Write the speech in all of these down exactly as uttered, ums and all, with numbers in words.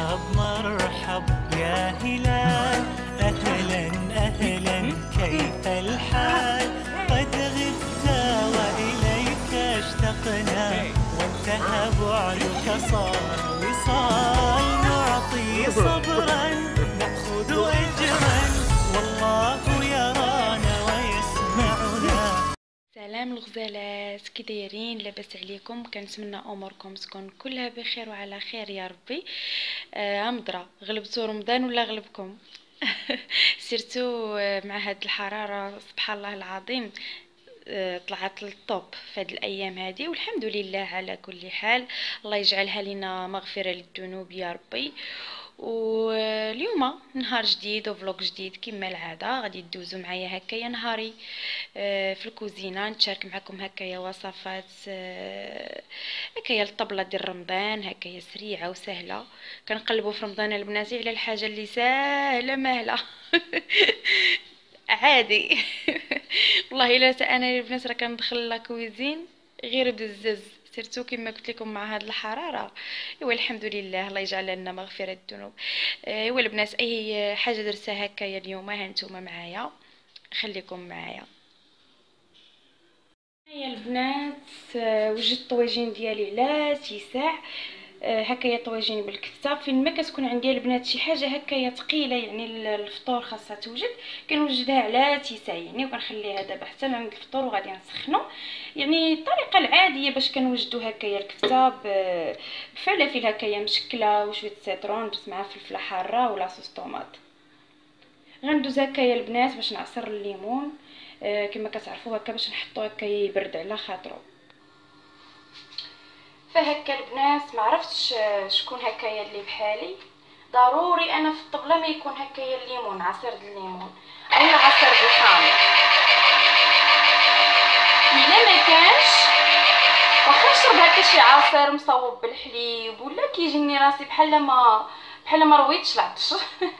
مرحب مرحب يا هلال، أهلا أهلا كيف الحال؟ قد غبت وإليك اشتقنا، وانتهى بعدك صار وصال. نعطي صبرا نأخذ أجرا، والله يرانا ويسمعنا. سلام الغزالات، كي دايرين؟ لاباس عليكم؟ كنتمنى اموركم تكون كلها بخير وعلى خير يا ربي. آه مضرة غلبتوا رمضان ولا غلبكم؟ سيرتو آه، مع هاد الحراره سبحان الله العظيم. آه، طلعت للطوب في هاد الايام هادي، والحمد لله على كل حال. الله يجعلها لنا مغفره للذنوب يا ربي. واليوم نهار جديد وفلوق جديد كما العاده، غادي تدوزوا معايا هكايا نهاري آه، في الكوزينه، نتشارك معكم هكايا وصفات آه، هكايا الطبله ديال رمضان، هكايا سريعه وسهله. كنقلبوا في رمضان البناتي على الحاجه اللي ساهله ماهله. عادي. والله الا حتى انا البنات راه كندخل لاكويزين غير بزز، سيرتو كما قلت لكم مع هاد الحراره. ايوا الحمد لله، الله يجعل لنا مغفره الذنوب. ايوا البنات، اي حاجه درتها هكايا اليوم ها نتوما معايا، خليكم معايا. هيا البنات، آه، وجدت الطواجين ديالي لا تيساع. آه، هكايا طواجين بالكفته. فين ما كتكون عندي البنات شي حاجه هكايا ثقيله، يعني ال- الفطور خاصها توجد، كنوجدها على تيساع يعني، وكنخليها دابا حتى من الفطور وغادي نسخنو. يعني الطريقه العاديه باش كنوجدو هكايا الكفته ب- بفلافل هكايا مشكله وشويه سيترون، درت معاه فلفله حاره ولا صوص طوماط. غندوز هكايا البنات باش نعصر الليمون. آه كما كتعرفوا هكا باش نحطو هكايا يبرد على خاطرو. فهكا البنات، ما عرفتش آه، شكون هكايا اللي بحالي. ضروري انا في الطبله ما يكون هكايا الليمون، عصير الليمون او عصير بالخمر. الا ما كانش، واخا نشرب هكا شي عصير مصوب بالحليب، ولا كيجيني راسي بحال ما بحال ما رويتش العطش.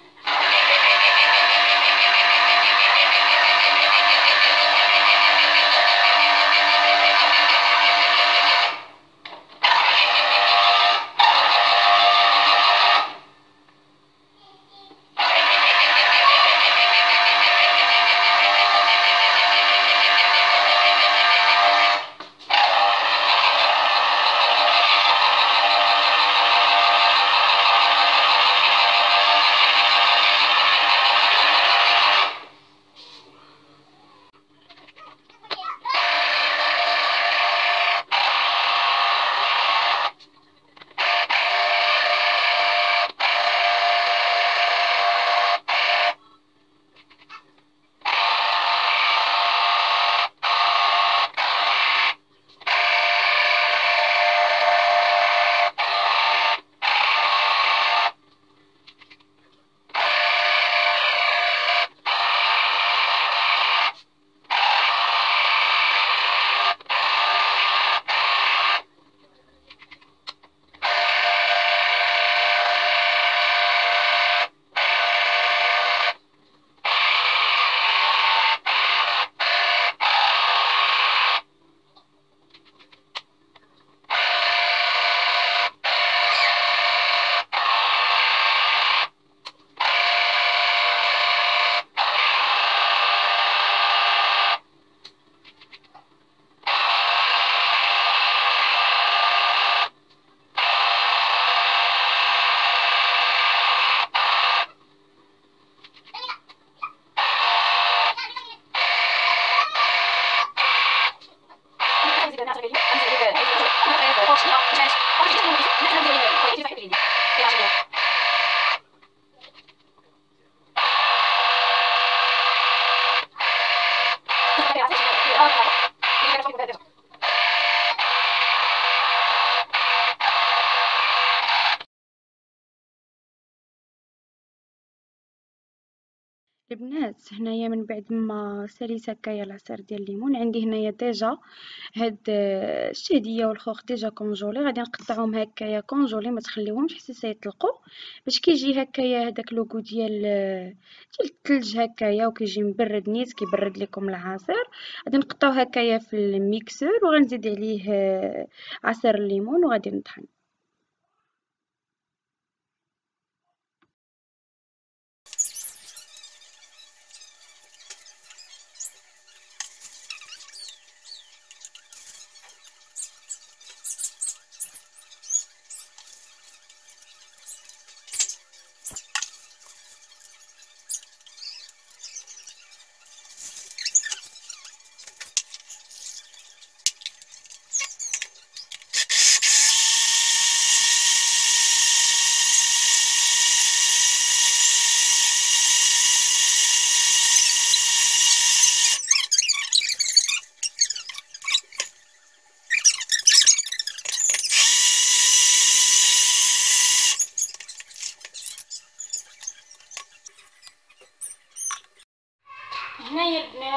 البنات، هنايا من بعد ما ساليت هكايا العصير ديال الليمون، عندي هنايا ديجا هاد آه، الشهديه والخوخ ديجا كونجولي. غادي نقطعهم هكايا كونجولي، ما تخليوهمش حتى سيطلقوا، باش كيجي هكايا هداك لوغو ديال آه، ديال الثلج هكايا، وكيجي مبرد نيت، كيبرد لكم العصير. غادي نقطعو هكايا في الميكسور، وغنزيد عليه آه، عصير الليمون، وغادي نطحن.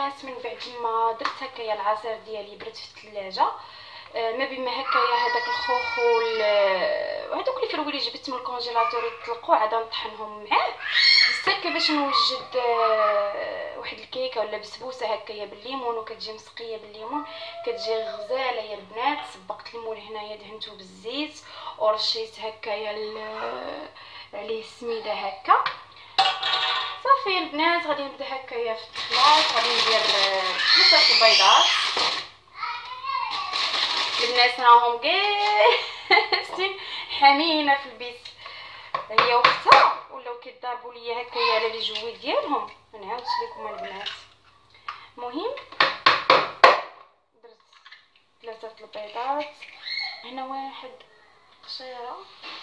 البنات من بعد ما درت هكايا العصير ديالي برد في الثلاجه، ما بما هكايا هذاك الخوخ وهذوك اللي فرولي جبت من الكونجيلاتور يطلقوا، عاد نطحنهم معاه. درت كيفاش نوجد واحد الكيكه ولا بسبوسه هكايا بالليمون، وكتجي مسقيه بالليمون، كتجي غزاله يا البنات. صبقت الليمون هنايا دهنته بالزيت ورشيت هكايا عليه السميده هكا. صافي البنات غادي نبدا هكايا في الخلاط. غادي ندير ثلاثه البيضات. الناس راهم قاصين حامينه في البيت، هي وختها ولاو كيضربوا ليا هكايا على لي جوي ديالهم. ما نعاودش لكم البنات. المهم درت ثلاثه البيضات. هنا واحد قشيره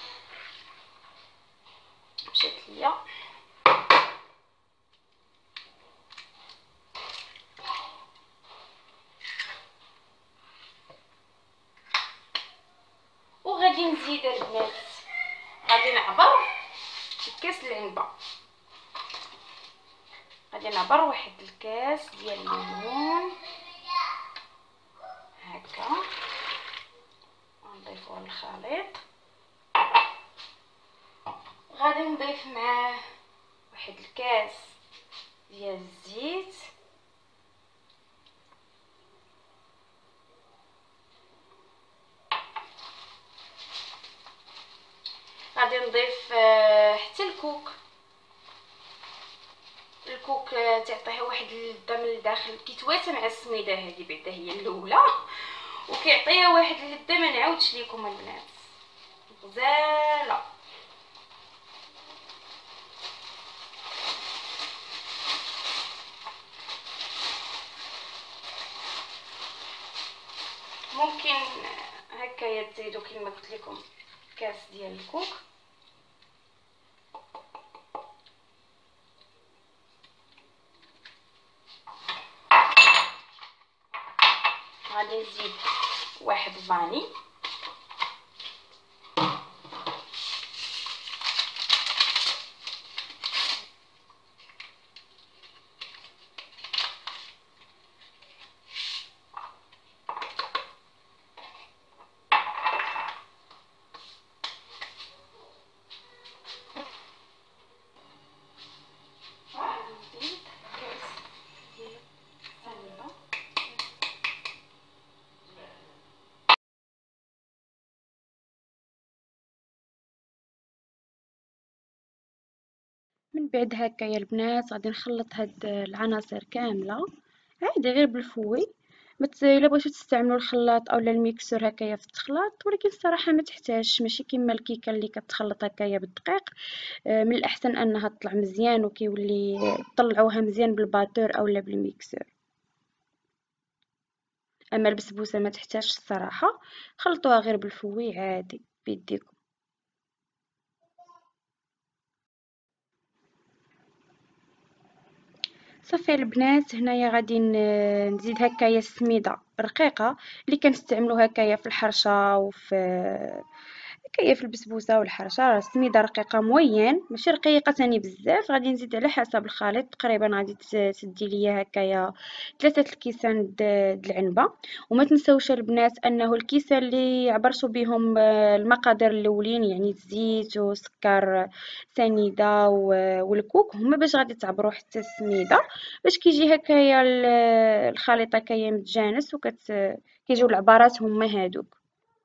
مشات ليا، وغادي نزيد البنات، غادي نعبر الكاس العنبه، غادي نعبر واحد الكاس ديال الليمون هكا ونضيفوه للخليط. غادي نضيف معاه واحد الكاس ديال الزيت، غادي نضيف حتى الكوك. الكوك تعطيه واحد اللذه من الداخل، كيتواسى مع السميده هذه بعدا هي الاولى، وكيعطيها واحد اللذه ما نعاودش لكم البنات، غزاله. ممكن هكايا تزيدوا كما قلت لكم كاس ديال الكوك. غادي نزيد واحد فاني، من بعد هكا يا البنات غادي نخلط هاد العناصر كامله عادي غير بالفوي. مت الا بغيتو تستعملوا الخلاط اولا الميكسور هكايا في التخلاط، ولكن الصراحه ما تحتاجش، ماشي كيما الكيكه اللي كتخلط هكايا بالدقيق. من الاحسن انها تطلع مزيان وكيولي طلعوها مزيان بالباتور اولا بالميكسور. اما البسبوسه ما تحتاجش الصراحه، خلطوها غير بالفوي عادي بيديكم. صافي البنات هنايا غادي نزيد هكايا السميده رقيقه اللي كنستعملوا هكايا في الحرشه وفي هكايا في البسبوسه والحرشه. السميده رقيقه موين، ماشي رقيقه ثاني بزاف. غادي نزيد على حسب الخليط، تقريبا غادي تدي ليا هكايا ثلاثه الكيسان د العنبه. وما تنساوش البنات انه الكيسان اللي عبرتوا بهم المقادير الاولين، يعني الزيت وسكر سنيده والكوك، هما باش غادي تعبروا حتى السميده، باش كيجي هكايا الخليط هكايا متجانس وكت كيجيو العبارات هما هادوك.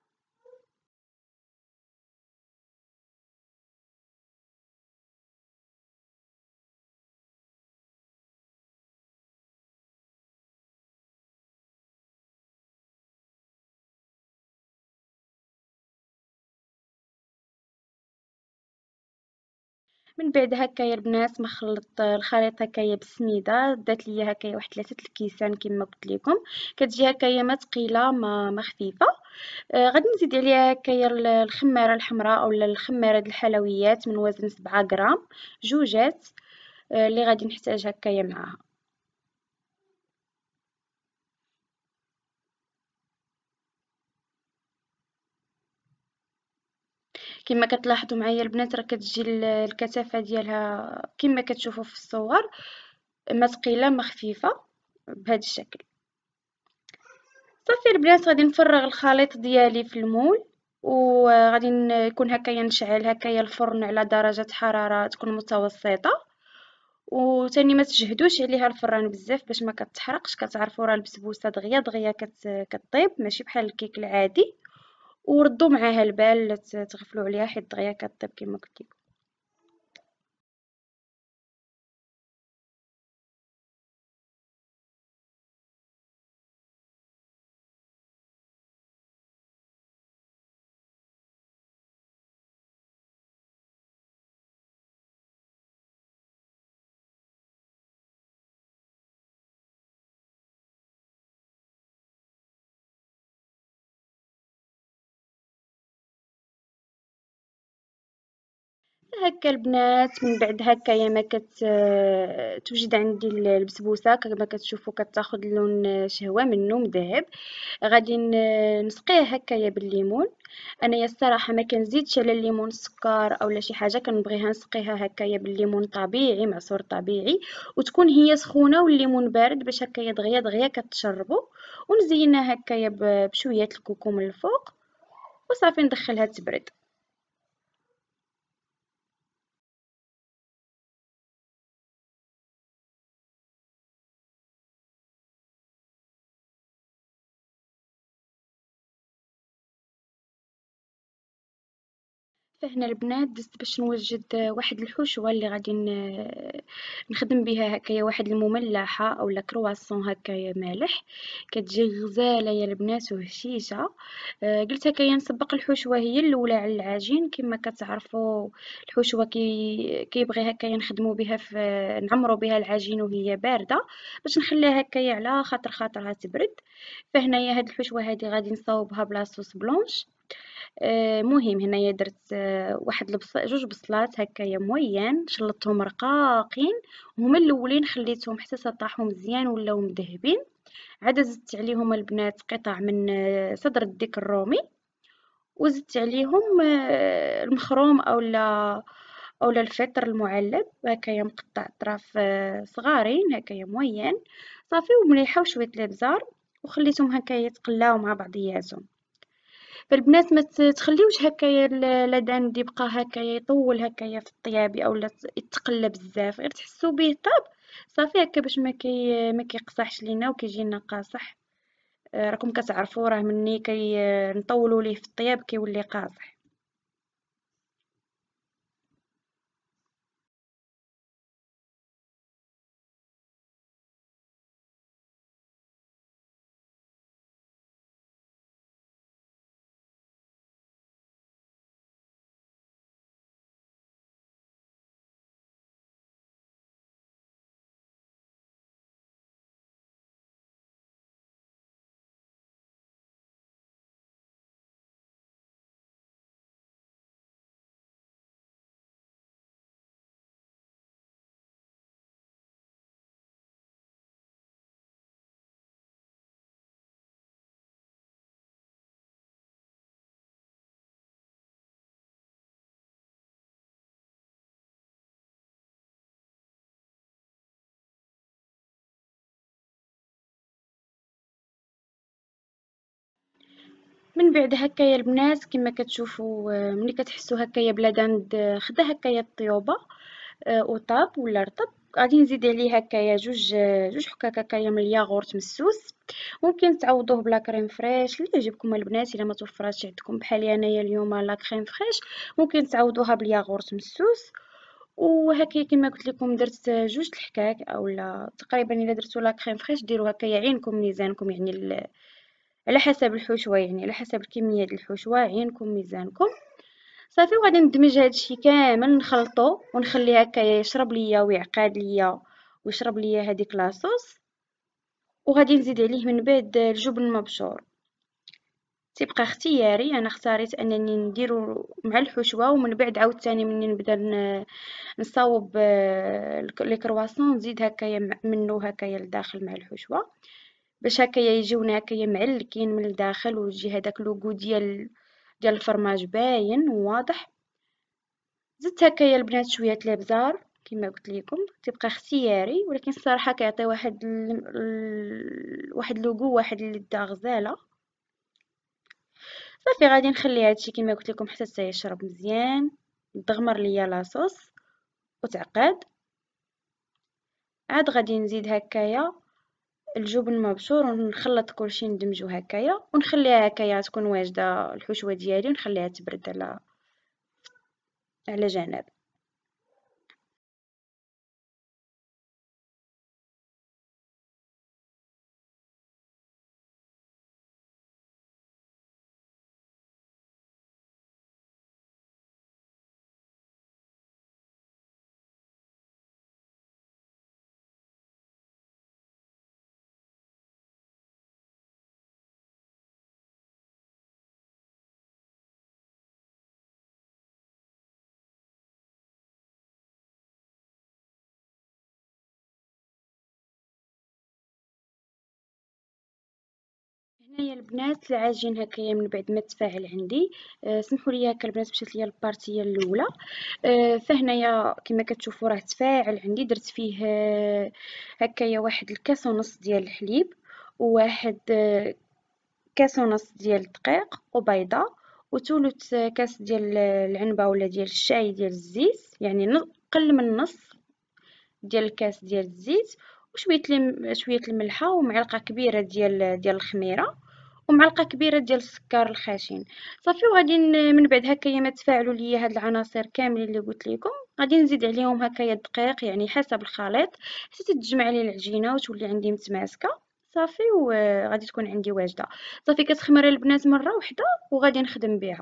من بعد هكايا البنات ما خلطت الخليط هكايا بالسميده، دات ليا هكايا واحد ثلاثه الكيسان كما قلت لكم. كتجي هكايا ما ثقيله ما ما خفيفه. آه غادي نزيد عليها هكايا الخماره الحمراء اولا الخماره د الحلويات من وزن سبعة غرام، جوجات آه اللي غادي نحتاج هكايا معاها. كما كتلاحظوا معايا البنات راه كتجي الكثافه ديالها كما كتشوفوا في الصور، ما ثقيله ما خفيفه. بهذا الشكل. صافي البنات غادي نفرغ الخليط ديالي في المول، وغادي نكون هكايا نشعل هكايا الفرن على درجة حرارة تكون متوسطة، وثاني ما تجهدوش عليها الفران بزاف باش ما كتحرقش. كتعرفوا راه البسبوسه دغيا دغيا كت... كطيب ماشي بحال الكيك العادي. وردوا معاها البال ت- تغفلوا عليها حيت دغيا كطيب كما قلت لكم. هكا البنات من بعد هكايا ما كت توجد عندي ال- البسبوسه كما كتشوفوا كتاخذ لون شهوه منه مذهب. غادي ن- نسقيه هكايا بالليمون. انايا الصراحه ما كنزيدش على الليمون السكر اولا شي حاجه، كنبغيها نسقيها هكايا بالليمون طبيعي معصور طبيعي، وتكون هي سخونه والليمون بارد باش هكايا دغيا دغيا كتشربوا. ونزينها هكايا ب- بشويه الكوكو من الفوق، وصافي ندخلها تبرد. فهنا البنات دزت باش نوجد واحد الحشوة اللي غادي ن- نخدم بها هكايا واحد المملحة اولا كرواسون هكايا مالح. كتجي غزالة يا البنات وهشيشة. آه، قلت هكايا نسبق الحشوة هي الاولى على العجين. كما كتعرفوا الحشوة كي كيبغي هكايا نخدموا بها في نعمروا بها العجين وهي باردة باش نخليها هكايا على خاطر خاطرها تبرد. فهنايا هاد الحشوة هادي غادي نصاوبها بلا صوص بلونش. آه، مهم هنايا درت آه، واحد البص... جوج بصلات هكايا موين شلطهم رقاقين، هما الاولين خليتهم حتى طاحوا مزيان ولاو مذهبين. عاد زدت عليهم البنات قطع من آه، صدر الديك الرومي، وزدت عليهم آه، المخروم اولا اولا الفطر المعلب هكايا مقطع اطراف آه، صغارين هكايا موين. صافي ومليحه وشويه الابزار، وخليتهم هكايا يتقلاو مع بعضياتهم. فالبنات ما ت- تخليوش هكايا ال- لدان يبقى هكايا يطول هكايا في الطيابي او لا يتقلى بزاف، غير تحسوا به طاب صافي هكا باش ما كي ما كيقصحش لينا وكيجينا قاصح. آه، راكم كتعرفوا راه مني كي نطولوا ليه في الطياب كيولي قاصح. من بعد هكايا البنات كما كتشوفوا آه، ملي كتحسوا هكايا بلا داند آه، خدا هكايا الطيوبه آه، وطاب ولا رطب. غادي نزيد عليه هكايا جوج آه، جوج حكاك هكايا من الياغورت مسوس. ممكن تعوضوه بلا كريم فريش اللي يعجبكم البنات. الا ما توفراتش عندكم بحالي انايا اليوم لا كريم فريش، ممكن تعوضوها بالياغورت مسوس. وهكايا كما قلت لكم درت آه، جوج الحكاك اولا تقريبا. الا درتو لا كريم فريش ديروا هكايا عينكم ميزانكم، يعني ال- على حسب الحشوة، يعني على حسب الكمية ديال الحشوة عينكم ميزانكم. صافي وغادي ندمج هادشي كامل نخلطو ونخليه هكايا يشرب ليا ويعقاد ليا ويشرب ليا هذيك لاصوص. وغادي نزيد عليه من بعد الجبن المبشور. تيبقى اختياري، انا اختاريت انني نديرو مع الحشوه ومن بعد عاوتاني مني نبدا ن- نصاوب آه، الك- لي كرواسون نزيد هكايا م- منو هكايا لداخل مع الحشوه باش هكايا يجيونا هكايا معلكين من الداخل ويجي هداك لوغو ديال ديال الفرماج باين وواضح. زدت هكايا البنات شويه الابزار. كما قلت لكم تبقى اختياري، ولكن الصراحه كيعطي واحد ال... ال- واحد لوغو، واحد اللذه غزاله. صافي غادي نخلي هادشي كما قلت لكم حتى حتى يشرب مزيان، تغمر ليا لاصوص وتعقد. عاد غادي نزيد هكايا الجبن مبشور ونخلط كلشي ندمجو هكايا ونخليها هكايا تكون واجده الحشوه ديالي، ونخليها تبرد على على جنب. هنايا البنات العجين هكايا من بعد ما تفاعل عندي، آه، سمحوا لي هكا البنات مشات ليا البارتيه الاولى. آه، فهنايا كما كتشوفوا راه تفاعل عندي، درت فيه آه، هكايا واحد الكاس ونص ديال الحليب، وواحد آه، كاس ونص ديال الدقيق وبيضه، وثلث كاس ديال العنبه ولا ديال الشاي ديال الزيت، يعني نص- قل من نص ديال الكاس ديال الزيت، وشويه لم شويه الملحه، ومعلقه كبيره ديال ديال الخميره، ومعلقه كبيره ديال السكر الخشن. صافي وغادي ن- من بعد هكايا ما تفاعلوا ليا هاد العناصر كاملين اللي قلت لكم، غادي نزيد عليهم هكايا الدقيق يعني حسب الخليط حتى تتجمع لي العجينه وتولي عندي متماسكه. صافي وغادي تكون عندي واجده. صافي كتخمر البنات مره واحده وغادي نخدم بها.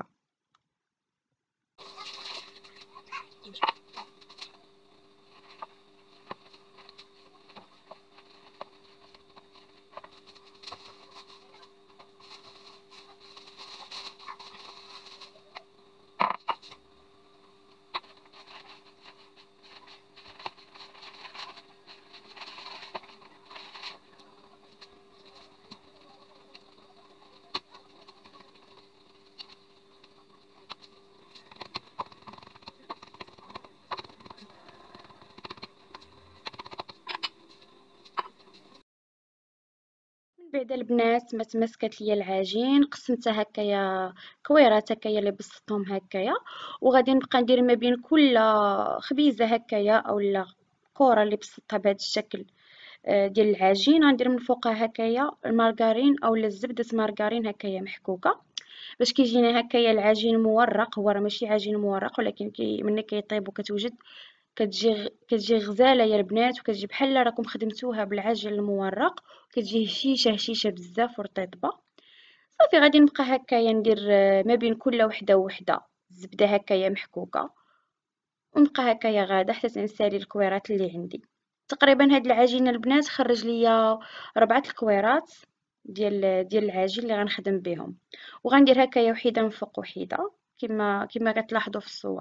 من بعد البنات ما تمسكت ليا العجين، قسمتها هكايا كويرات هكايا اللي بسطتهم هكايا، وغادي نبقى ندير ما بين كل خبيزه هكايا اولا كره اللي بسطتها بهذا الشكل آه، ديال العجين، غندير من فوقها هكايا المارغرين اولا زبده مارغرين هكايا محكوكه، باش كيجينا هكايا العجين مورق. هو راه ماشي عجين مورق، ولكن كي ملي كيطيب وكتوجد كتجي غ- كتجي غزاله يا البنات، وكتجي بحال راكم خدمتوها بالعجين المورق، كتجي هشيشه هشيشه بزاف ورطيطبه. صافي غادي نبقى هكايا ندير آه، ما بين كل وحده وحده الزبده هكايا محكوكه، ونبقى هكايا غاده حتى تنسالي الكويرات اللي عندي. تقريبا هاد العجينه البنات خرج ليا ربعه الكويرات ديال ديال العجين اللي غنخدم بهم، وغندير هكايا وحيده من فوق وحيده كما كما كتلاحظوا في الصور.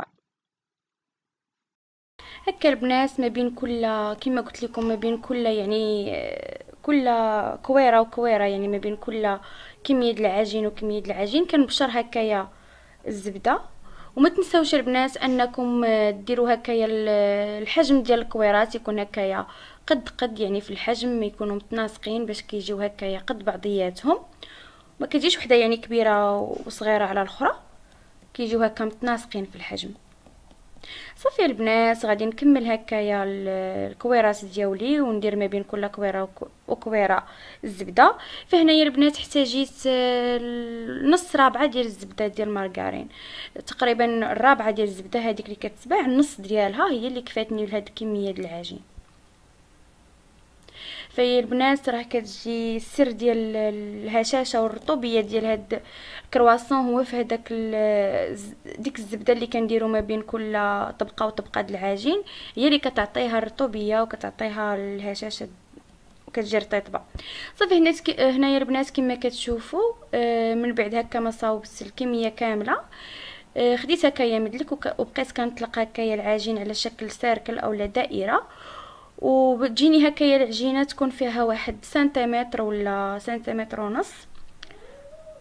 هكا البنات ما بين كل كما قلت لكم ما بين كل يعني آه، كل كويره وكويره، يعني ما بين كل كميه العجين وكميه العجين كنبشر هكايا الزبده. وما تنساوش البنات انكم آه، ديروا هكايا ال- الحجم ديال الكويرات يكون هكايا قد قد، يعني في الحجم يكونوا متناسقين باش كيجيو هكايا قد بعضياتهم، ما كتجيش وحده يعني كبيره وصغيره على الاخرى، كيجيو هكا متناسقين في الحجم. صافي البنات غادي نكمل هكايا ال- الكويرات ديالي، وندير ما بين كل كويره وك- وكويره الزبده. فهنايا البنات احتاجيت آه، نص رابعه ديال الزبده ديال المارغرين، تقريبا الرابعه ديال الزبده هذيك اللي كتباع النص ديالها هي اللي كفاتني لهاد الكميه ديال العجين. فهي البنات راه كتجي السر ديال الهشاشه والرطوبيه ديال هاد الكرواسون هو في هذاك ديك الزبده اللي كنديروا ما بين كل طبقه وطبقه د العجين، هي اللي كتعطيها الرطوبيه وكتعطيها الهشاشه وكتجي رطيبه. صافي هنا هنايا البنات كما كتشوفوا آه، من بعد هكا ما صاوبت الكميه كامله، آه، خديت هكايا مدلك وك- وبقيت كنطلق هكايا العجين على شكل سيركل اولا دائره، وبتجيني هكايا العجينه تكون فيها واحد سنتيمتر ولا سنتيمتر ونص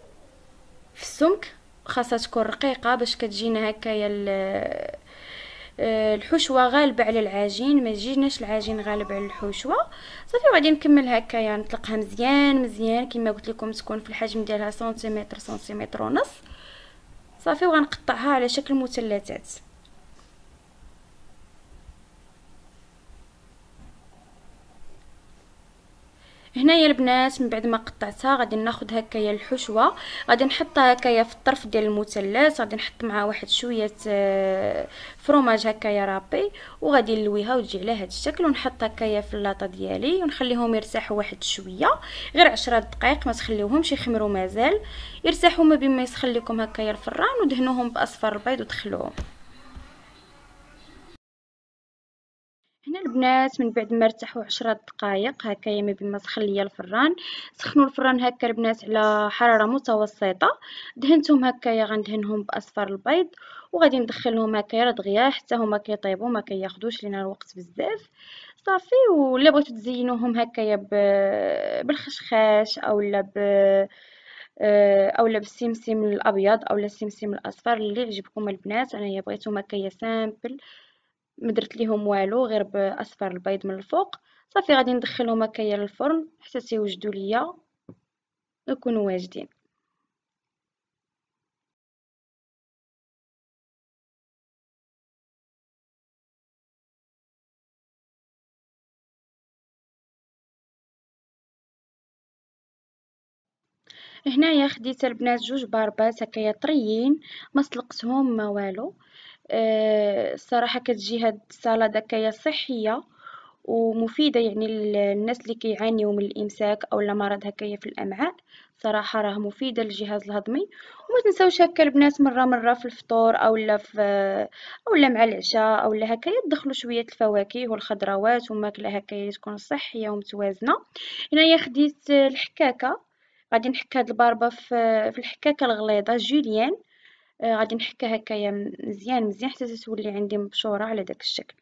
في السمك، خاصها تكون رقيقه باش كتجينا هكايا ال- آه، الحشوه غالبه على العجين، ما تجيناش العجين غالب على الحشوه. صافي وغادي نكمل هكايا نطلقها مزيان مزيان كما قلت لكم، تكون في الحجم ديالها سنتيمتر سنتيمتر ونص. صافي وغنقطعها على شكل مثلثات. هنايا البنات من بعد ما قطعتها غادي ناخذ هكايا الحشوه، غادي نحطها هكايا في الطرف ديال المثلث، غادي نحط معها واحد شويه آه، فروماج هكايا رابي، وغادي نلويها وتجي على هذا الشكل، ونحط هكايا في اللاطه ديالي ونخليهم يرتاحوا واحد شويه، غير عشرة دقائق، ما تخليوهمش يخمروا مازال، يرتاحوا ما بين ما يسخن لكم هكايا الفران، ودهنوهم باصفر البيض ودخلوهم. هنا البنات من بعد ما ارتاحوا عشرة دقائق هكايا ما بين ما سخن ليا الفران، سخنوا الفران هكا البنات على حراره متوسطه، دهنتهم هكايا غندهنهم باصفر البيض، وغادي ندخلهم هكايا دغيا حتى هما كيطيبوا، ما كياخذوش لينا الوقت بزاف. صافي ولا بغيتو تزينوهم هكايا ب... بالخشخاش اولا ب آه، اولا بالسمسم الابيض اولا السمسم الاصفر اللي يعجبكم البنات. انايا بغيتهم هكايا سامبل، ما درت ليهم والو غير باصفر البيض من الفوق. صافي غادي ندخلهم هكايا للفرن حتى تيوجدوا ليا يكونوا واجدين. هنايا خديت البنات جوج باربات هكايا طريين، ما سلقتهم ما والو. أه الصراحه كتجي هاد السلطه هكايا صحيه ومفيده، يعني للناس اللي كيعانيوا من الامساك او مرض هكايا في الامعاء، صراحه راه مفيده للجهاز الهضمي. وما تنساوش هكا البنات مره مره في الفطور اولا في اولا مع العشاء اولا هكايا تدخلوا شويه الفواكه والخضروات وماكله هكايا تكون صحيه ومتوازنه. هنايا خديت الحكاكه، غادي نحك هاد الباربه في في الحكاكه الغليظه جوليان. آه، غادي نحكها هكايا مزيان مزيان حتى تولي عندي مبشوره على داك الشكل.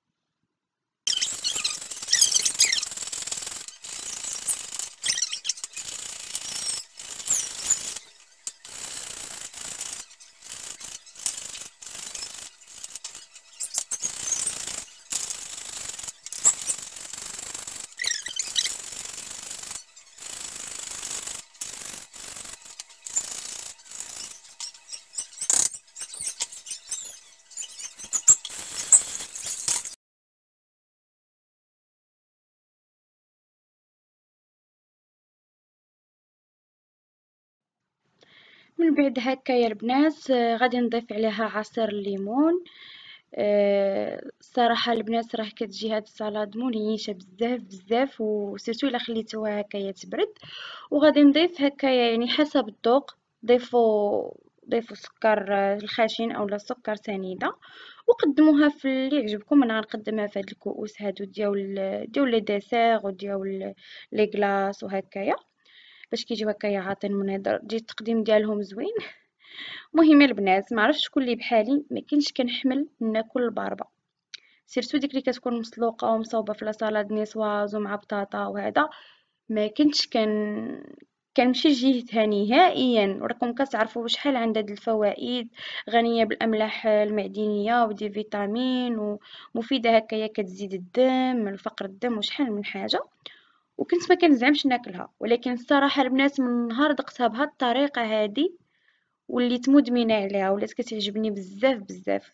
من بعد هكايا البنات آه، غادي نضيف عليها عصير الليمون. آه، الصراحه البنات راه كتجي هاد السلطه منيشه بزاف بزاف، وسيرتو الا خليتوها هكايا تبرد. وغادي نضيف هكايا يعني حسب الذوق، ضيفوا ضيفوا سكر آه، الخشن اولا سكر سنيده، وقدموها في اللي يعجبكم. انا غنقدمها في هاد الكؤوس هادو ديال ديال لي ديسير وديال لي كلاص وهكايا، باش كيجيو هكايا عاطين منظر، تجي التقديم ديالهم زوين. المهم البنات ما عرفتش شكون اللي بحالي ما كنتش كنحمل ناكل الباربه، سيرتو ديك اللي كتكون مسلوقه ومصوبه في لاصالاد نيسواز ومع بطاطا وهذا، ما كنتش كان كنمشي لجهتها نهائيا. وراكم كتعرفوا شحال عندها د الفوائد، غنيه بالاملاح المعدنيه ودي فيتامين ومفيده هكايا كتزيد الدم من فقر الدم وشحال من حاجه. وكنت ما كنزعمش ناكلها، ولكن الصراحه البنات من نهار دقتها بهاد الطريقه هذه وليت مدمنه عليها، ولات كتعجبني بزاف بزاف.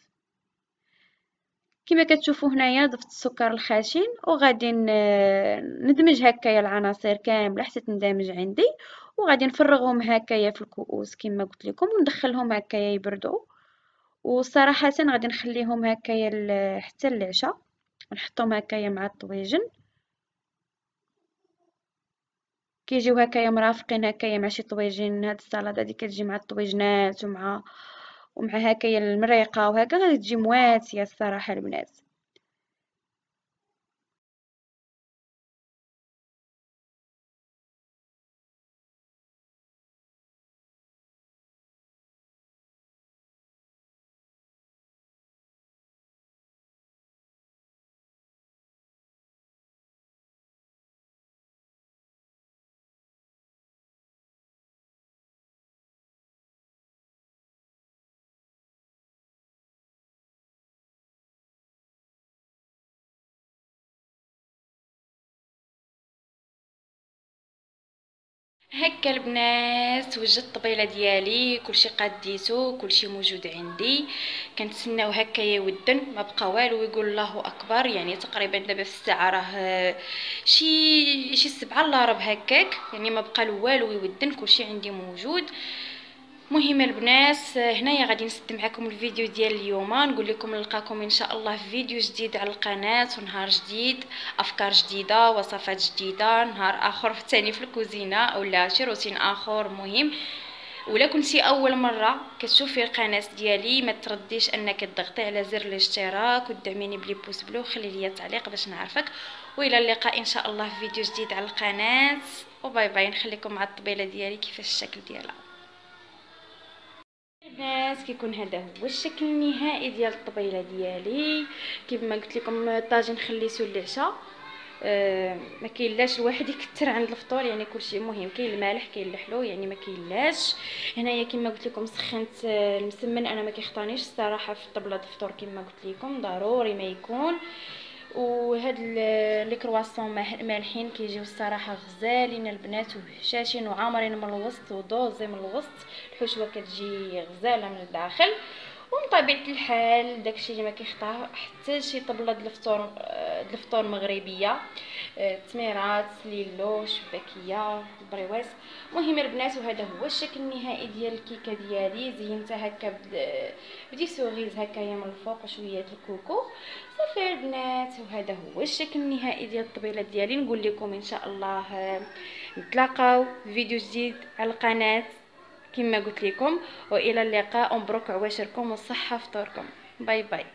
كما كتشوفوا هنايا ضفت السكر الخشن، وغادي ن- ندمج هكايا العناصر كامله حتى تندمج عندي، وغادي نفرغهم هكايا في الكؤوس كما قلت لكم وندخلهم هكايا يبردوا. وصراحه غادي نخليهم هكايا ل- حتى العشاء، ونحطهم هكايا مع الطويجن، كيجيو هكايا مرافقين هكايا مع شي طويجين. هاد السلطه هادي كتجي مع الطويجنات ومع ومع هكايا المريقه وهكا غادي تجي مواتيه الصراحه البنات. هكا البنات وجدت الطبيله ديالي، كلشي قديتو، كلشي موجود عندي. كنتسناو هكا يودن، ما بقى والو. يقول الله اكبر، يعني تقريبا دابا في الساعه راه شي شي سبعة الا ربع هكاك، يعني ما بقى والو يودن، كلشي عندي موجود. مهم البنات، هنايا غادي نسد معكم الفيديو ديال اليوم، نقول لكم نلقاكم ان شاء الله في فيديو جديد على القناه، ونهار جديد، افكار جديده، وصفات جديده، نهار اخر ثاني في الكوزينه اولا شي روتين اخر. مهم ولا كنتي اول مره كتشوفي القناه ديالي، ما ترديش انك تضغطي على زر الاشتراك وتدعميني بلي بوس بلو، خلي لي تعليق باش نعرفك. والى اللقاء ان شاء الله في فيديو جديد على القناه، وباي باي. نخليكم مع الطبيله ديالي كيفاش الشكل ديالها. الناس كيكون هذا هو الشكل النهائي ديال الطبيله ديالي. كيما قلت لكم الطاجين خليته للعشاء، أه ما كاينلاش الواحد يكثر عند الفطور، يعني كلشي مهم، كاين المالح كاين الحلو، يعني ما كاينلاش. هنايا كما قلت لكم سخنت المسمن، انا ما كيخطانيش الصراحه في طبله الفطور، كما قلت لكم ضروري ما يكون. وهاد لي كرواسون مالحين كيجيو الصراحه غزالين البنات، وهشاشين وعامرين من الوسط ودوزي من الوسط، الحشوه كتجي غزاله من الداخل. ومن طبيعه الحال داكشي اللي ما كيخطا حتى شي طبله د الفطور، د الفطور مغربيه، تميرات، ليلو، شباكيه، بريواس. مهم البنات، وهذا هو الشكل النهائي ديال الكيكه ديالي. زينتها هكا بدي سوغيز هكايا من الفوق وشويه الكوكو صافي البنات. وهذا هو الشكل النهائي ديال الطبيله ديالي. نقول لكم ان شاء الله نتلاقاو في فيديو جديد على القناه كما قلت لكم، والى اللقاء، ومبروك عواشركم والصحه فطوركم. باي باي.